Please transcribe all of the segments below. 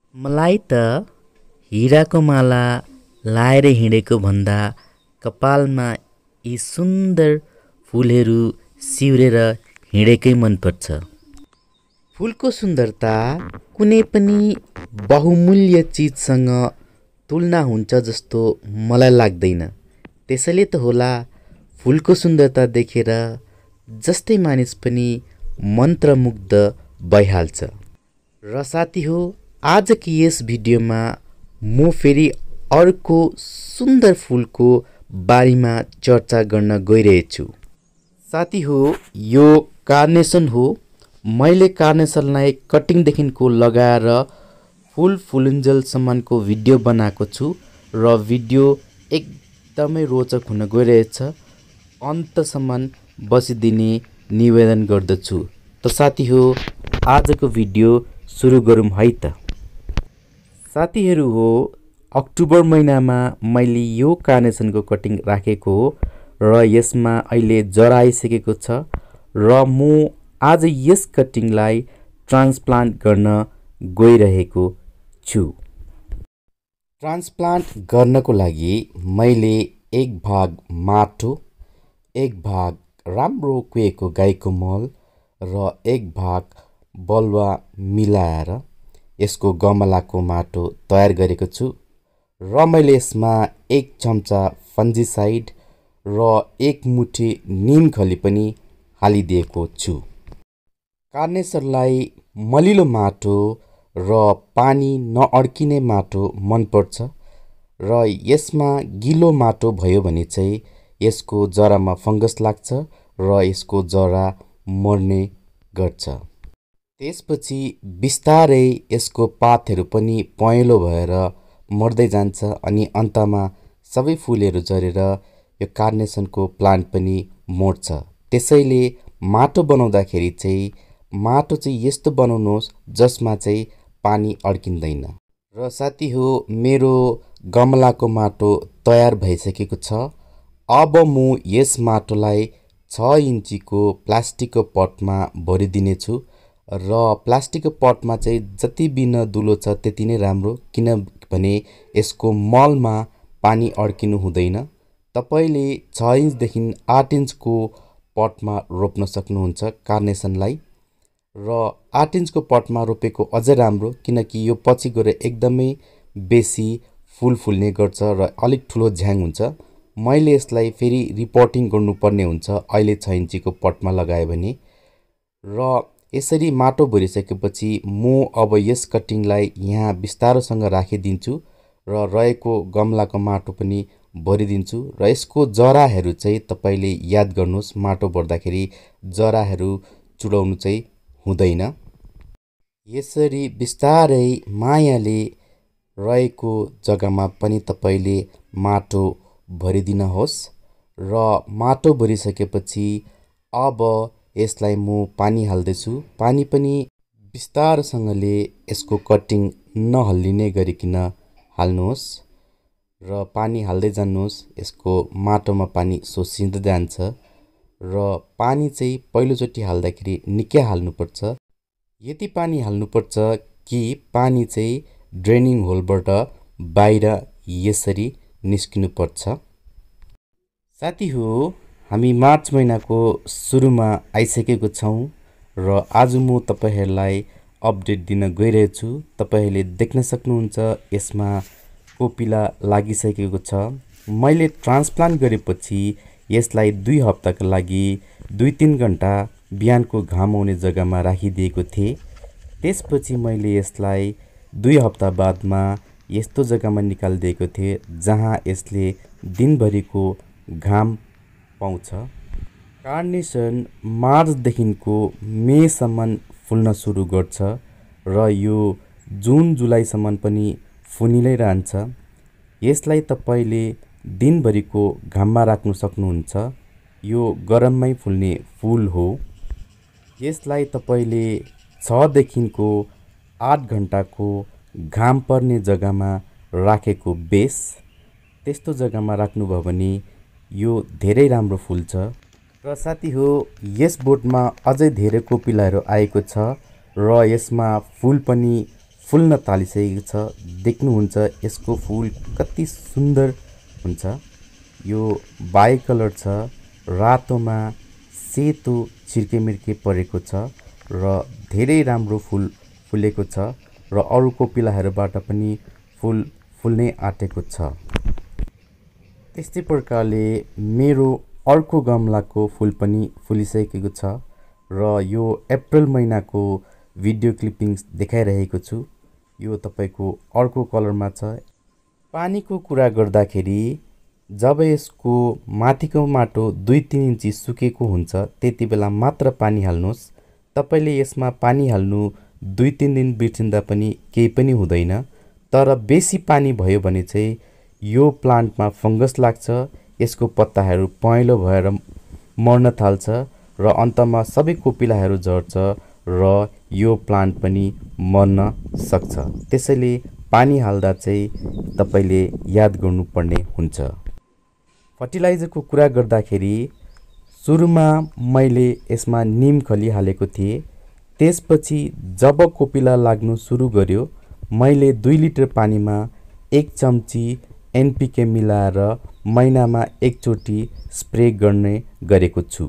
मलाई त हिराको माला लाएर हिँडेको भन्दा कपालमा यी सुन्दर फुलहरू सिउरेर हिँडेकै मनपर्छ। फुलको सुन्दरता कुनै पनि बहुमूल्य चिजसँग तुलना हुन्छ जस्तो मलाई लाग्दैन। त्यसैले त होला फुलको सुन्दरता देखेर जस्तै मानिस पनि मन्त्रमुग्ध भइहाल्छ। र साथी हो, आजको यस भिडियोमा म फेरि अर्को सुन्दर फुलको बारेमा चर्चा गर्न गइरहेछु। साथी हो, यो कार्नेसन हो। मैले कार्नेसनलाई कटिङदेखिको लगाएर फुलुन्जेलसम्मको भिडियो बनाएको छु र भिडियो एकदमै रोचक हुन गइरहेछ। अन्तसम्म बसिदिने निवेदन गर्दछु। त साथी हो, आजको भिडियो सुरु गरौँ है त। साथीहरू हो, अक्टोबर महिनामा मैले यो कार्नेसनको कटिङ राखेको हो र यसमा अहिले जरा आइसकेको छ र म आज यस कटिङलाई ट्रान्सप्लान्ट गर्न गइरहेको छु। ट्रान्सप्लान्ट गर्नको लागि मैले एक भाग माटो, एक भाग राम्रो कुहेको गाईको मल र एक भाग बलुवा मिलाएर यसको गमलाको माटो तयार गरेको छु र मैले यसमा एक चम्चा फन्जिसाइड र एक मुठी निमखली पनि हालिदिएको छु। कार्नेसनलाई मलिलो माटो र पानी नअड्किने माटो मनपर्छ र यसमा गिलो माटो भयो भने चाहिँ यसको जरामा फङ्गस लाग्छ र यसको जरा मर्ने गर्छ। त्यसपछि बिस्तारै यसको पातहरू पनि पहेँलो भएर मर्दै जान्छ अनि अन्तमा सबै फुलहरू झरेर यो कार्नेसनको प्लान्ट पनि मर्छ। त्यसैले माटो बनाउँदाखेरि चाहिँ माटो चाहिँ यस्तो बनाउनुहोस् जसमा चाहिँ पानी अड्किँदैन। र साथी हो, मेरो गमलाको माटो तयार भइसकेको छ। अब म यस माटोलाई 6 इन्चीको प्लास्टिकको पटमा भरिदिनेछु र प्लास्टिकको पटमा चाहिँ जति बिन दुलो छ त्यति नै राम्रो, किनभने यसको मलमा पानी अड्किनु हुँदैन। तपाईँले 6 इन्चदेखि 8 इन्चको पटमा रोप्न सक्नुहुन्छ कार्नेसनलाई र 8 इन्चको पटमा रोपेको अझै राम्रो, किनकि यो पछि गएर एकदमै बेसी फुल फुल्ने गर्छ र अलिक ठुलो झ्याङ हुन्छ। मैले यसलाई फेरि रिपोर्टिङ गर्नुपर्ने हुन्छ अहिले 6 इन्चीको पटमा लगायो भने। र यसरी माटो भरिसकेपछि म अब यस कटिङलाई यहाँ बिस्तारोसँग राखिदिन्छु र रहेको गमलाको माटो पनि भरिदिन्छु र यसको जराहरू चाहिँ तपाईँले याद गर्नुहोस्, माटो भर्दाखेरि जराहरू चुडाउनु चाहिँ हुँदैन। यसरी बिस्तारै मायाले रहेको जग्गामा पनि तपाईँले माटो भरिदिनुहोस् र माटो भरिसकेपछि अब यसलाई म पानी हाल्दैछु। पानी पनि बिस्तारोसँगले यसको कटिङ नहल्लिने गरिकन हाल्नुहोस् र पानी हाल्दै जानुहोस्। यसको माटोमा पानी सोसिँदै जान्छ र पानी चाहिँ पहिलोचोटि हाल्दाखेरि निकै हाल्नुपर्छ। यति पानी हाल्नुपर्छ कि पानी चाहिँ ड्रेनिङ होलबाट बाहिर यसरी निस्किनुपर्छ। साथी हो, हामी मार्च महिनाको सुरुमा आइसकेको छौँ र आज म तपाईँहरूलाई अपडेट दिन गइरहेछु। तपाईँहरूले देख्न सक्नुहुन्छ यसमा कोपिला लागिसकेको छ। मैले ट्रान्सप्लान्ट गरेपछि यसलाई 2 हप्ताका लागि 2-3 घन्टा बिहानको घाम आउने जग्गामा राखिदिएको थिएँ। त्यसपछि मैले यसलाई 2 हप्ता बादमा यस्तो जग्गामा निकालिदिएको थिएँ जहाँ यसले दिनभरिको घाम पाउँछ। कार्नेसन मार्चदेखिको मेसम्म फुल्न सुरु गर्छ र यो जुन जुलाईसम्म पनि फुलिनै रहन्छ। यसलाई तपाईँले दिनभरिको घाममा राख्नु सक्नुहुन्छ। यो गरममै फुल्ने फुल हो। यसलाई तपाईँले 6देखिको 8 घन्टाको घाम पर्ने जग्गामा राखेको बेस। त्यस्तो जग्गामा राख्नुभयो भने यो धेरै राम्रो फुल्छ। र साथी हो, यस बोटमा अझै धेरै कोपिलाहरू आएको छ र यसमा फुल पनि फुल्न थालिसकेको छ। देख्नुहुन्छ यसको फुल कति सुन्दर हुन्छ। यो बाई कलर छ, रातोमा सेतो छिर्केमिर्के परेको छ र धेरै राम्रो फुल फुलेको छ र अरू कोपिलाहरूबाट पनि फुल फुल्नै आँटेको छ। त्यस्तै प्रकारले मेरो अर्को गमलाको फुल पनि फुलिसकेको छ र यो अप्रिल महिनाको भिडियो क्लिपिङ्स देखाइरहेको छु। यो तपाईँको अर्को कलरमा छ। पानीको कुरा गर्दाखेरि जब यसको माथिको माटो 2-3 इन्ची सुकेको हुन्छ त्यति बेला मात्र पानी हाल्नुहोस्। तपाईँले यसमा पानी हाल्नु 2-3 दिन बिर्सिँदा पनि केही पनि हुँदैन। तर बेसी पानी भयो भने चाहिँ यो प्लान्टमा फङ्गस लाग्छ, यसको पत्ताहरू पहेँलो भएर मर्न थाल्छ र अन्तमा सबै कोपिलाहरू झर्छ र यो प्लान्ट पनि मर्न सक्छ। त्यसैले पानी हाल्दा चाहिँ तपाईँले याद गर्नुपर्ने हुन्छ। फर्टिलाइजरको कुरा गर्दाखेरि सुरुमा मैले यसमा निमखली हालेको थिएँ। त्यसपछि जब कोपिला लाग्नु सुरु गर्यो मैले 2 लिटर पानीमा 1 चम्ची एनपिके मिलाएर महिनामा एकचोटि स्प्रे गर्ने गरेको छु।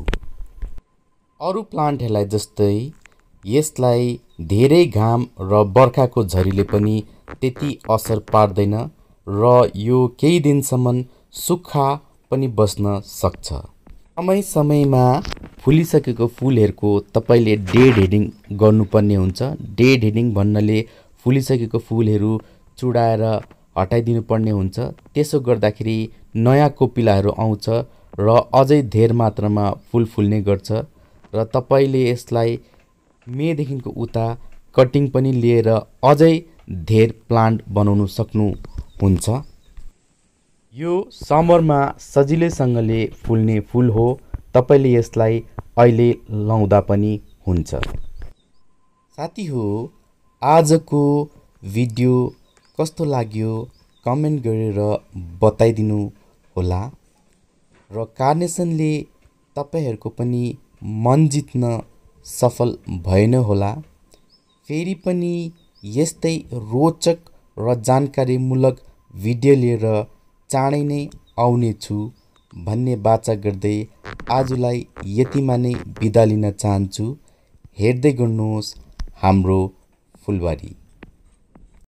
अरू प्लान्टहरूलाई जस्तै यसलाई धेरै घाम र बर्खाको झरीले पनि त्यति असर पार्दैन र यो केही दिनसम्म सुक्खा पनि बस्न सक्छ। समय समयमा फुलिसकेको फुलहरूको तपाईँले डेड हेडिङ गर्नुपर्ने हुन्छ। डेड हेडिङ भन्नाले फुलिसकेको फुलहरू चुडाएर हटाइदिनु पर्ने हुन्छ। त्यसो गर्दाखेरि नयाँ कोपिलाहरू आउँछ र अझै धेर मात्रामा फुल फुल्ने गर्छ र तपाईँले यसलाई मेदेखिको उता कटिङ पनि लिएर अझै धेर प्लान्ट बनाउन सक्नुहुन्छ। यो समरमा सजिलैसँगले फुल्ने फुल हो। तपाईँले यसलाई अहिले लाउँदा पनि हुन्छ। साथी हो, आजको भिडियो कस्तो लाग्यो कमेन्ट गरेर बताइदिनु होला र कार्नेसनले तपाईँहरूको पनि मन जित्न सफल भएन होला। फेरि पनि यस्तै रोचक र जानकारीमूलक भिडियो लिएर चाँडै नै आउने छु भन्ने बाचा गर्दै आजलाई यतिमा नै बिदा लिन चाहन्छु। हेर्दै गर्नुहोस् हाम्रो फुलबारी।